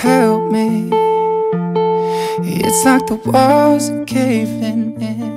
help me. It's like the walls are caving in.